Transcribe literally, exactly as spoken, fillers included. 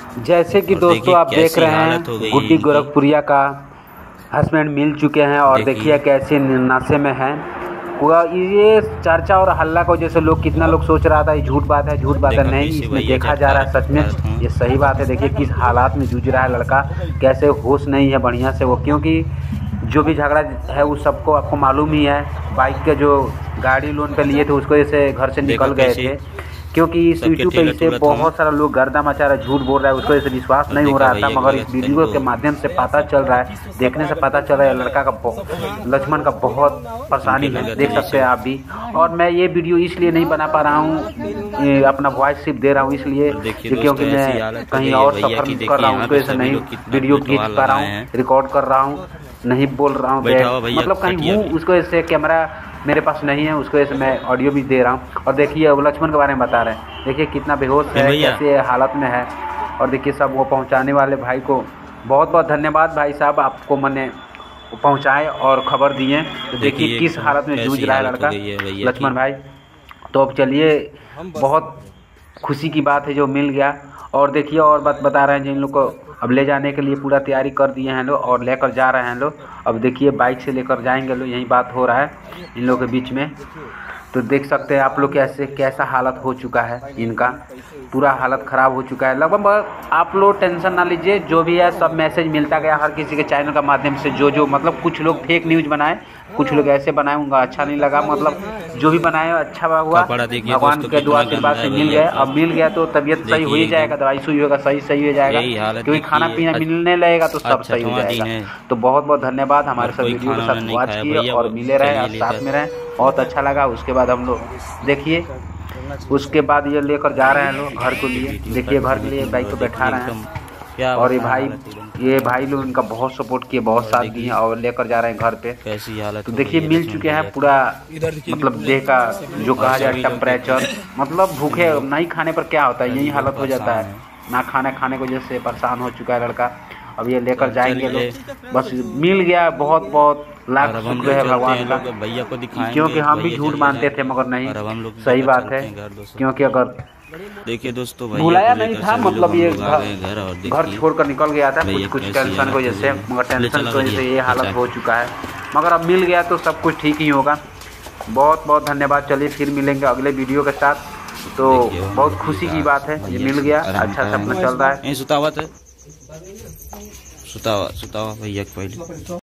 जैसे कि दोस्तों आप देख रहे हैं गुड्डी गोरखपुरिया का हस्बैंड मिल चुके हैं और देखिए कैसे नशे में हैं। पूरा ये चर्चा और हल्ला को जैसे लोग कितना लोग सोच रहा था ये झूठ बात है झूठ बात है, नहीं इसमें देखा जा रहा है सच में ये सही बात है। देखिए किस हालात में जूझ रहा है लड़का, कैसे होश नहीं है बढ़िया से वो, क्योंकि जो भी झगड़ा है उस सबको आपको मालूम ही है। बाइक के जो गाड़ी लोन पे लिए थे उसको जैसे घर से निकल गए थे, क्योंकि इस यूट्यूब पे इसे बहुत सारा लोग गर्दा मचा रहा है, झूठ बोल रहा है, उसको ऐसे विश्वास नहीं हो रहा था। मगर इस वीडियो के माध्यम से पता चल रहा है, देखने से पता चल रहा है लड़का का लक्ष्मण का बहुत परेशानी है, देख सकते हैं आप भी। और मैं ये वीडियो इसलिए नहीं बना पा रहा हूँ, अपना वॉइस सिर्फ दे रहा हूँ इसलिए क्योंकि मैं कहीं और सफर कर रहा हूँ, उसको ऐसे नहीं वीडियो खींच पा रहा हूँ, रिकॉर्ड कर रहा हूँ, नहीं बोल रहा हूँ, मतलब कहीं हूँ उसको ऐसे कैमरा मेरे पास नहीं है, उसको ऐसे मैं ऑडियो भी दे रहा हूँ। और देखिए अब लक्ष्मण के बारे में बता रहे हैं, देखिए कितना बेहोश है, कैसे हालत में है। और देखिए सब वो पहुँचाने वाले भाई को बहुत बहुत धन्यवाद भाई साहब, आपको मैंने पहुँचाए और खबर दिए। तो देखिए किस हालत में जूझ रहा है लड़का लक्ष्मण भाई। तो अब चलिए, बहुत खुशी की बात है जो मिल गया। और देखिए और बात बता रहे हैं जिन लोग को अब ले जाने के लिए पूरा तैयारी कर दिए हैं लोग और लेकर जा रहे हैं लोग। अब देखिए बाइक से लेकर जाएंगे लोग, यही बात हो रहा है इन लोगों के बीच में। तो देख सकते हैं आप लोग कैसे कैसा हालत हो चुका है इनका, पूरा हालत ख़राब हो चुका है लगभग। आप लोग टेंशन ना लीजिए, जो भी है सब मैसेज मिलता गया हर किसी के चैनल का माध्यम से। जो जो मतलब कुछ लोग फेक न्यूज़ बनाए, कुछ लोग ऐसे बनाए, उनका अच्छा नहीं लगा, मतलब जो भी बनाए अच्छा हुआ, भगवान के दुआ के बाद से मिल गए। अब मिल गया तो तबीयत सही हो ही जाएगा, दवाई सुई होगा सही सही हो जाएगा, क्योंकि खाना पीना मिलने लगेगा तो सब सही हो जाएगा। तो बहुत बहुत धन्यवाद हमारे साथ वीडियो के साथ वॉच किए और मिले रहे और साथ में रहे, बहुत अच्छा लगा। उसके बाद हम लोग देखिए उसके बाद ये लेकर जा रहे हैं लोग घर को लिए, देखिए घर के लिए बाइक को बैठा रहे हैं। और ये भाई ये भाई लोग इनका बहुत सपोर्ट किए, बहुत साथ दिए और लेकर जा रहे हैं घर पे। कैसी हालत तो देखिए मिल चुके हैं पूरा, मतलब देह का जो कहा जाए टेम्परेचर, मतलब भूखे नहीं खाने पर क्या होता है यही हालत हो जाता है, ना खाना खाने की वजह से परेशान हो चुका है लड़का। अब ये लेकर जाएंगे लोग, बस मिल गया, बहुत बहुत लाख शुक्र है भगवान का, क्योंकि हम भी झूठ मानते थे मगर नहीं सही बात है। क्योंकि अगर देखिए दोस्तों बुलाया नहीं था, मतलब ये घर घर छोड़कर निकल गया था कुछ कुछ टेंशन की वजह से, मगर टेंशन की वजह से ये हालत हो चुका है। मगर अब मिल गया तो सब कुछ ठीक ही होगा। बहुत बहुत धन्यवाद। चलिए फिर मिलेंगे अगले वीडियो के साथ। तो बहुत खुशी की बात है, ये मिल गया, अच्छा सपना चल रहा है। सुतावा सुतावा सुतावा भैया पहले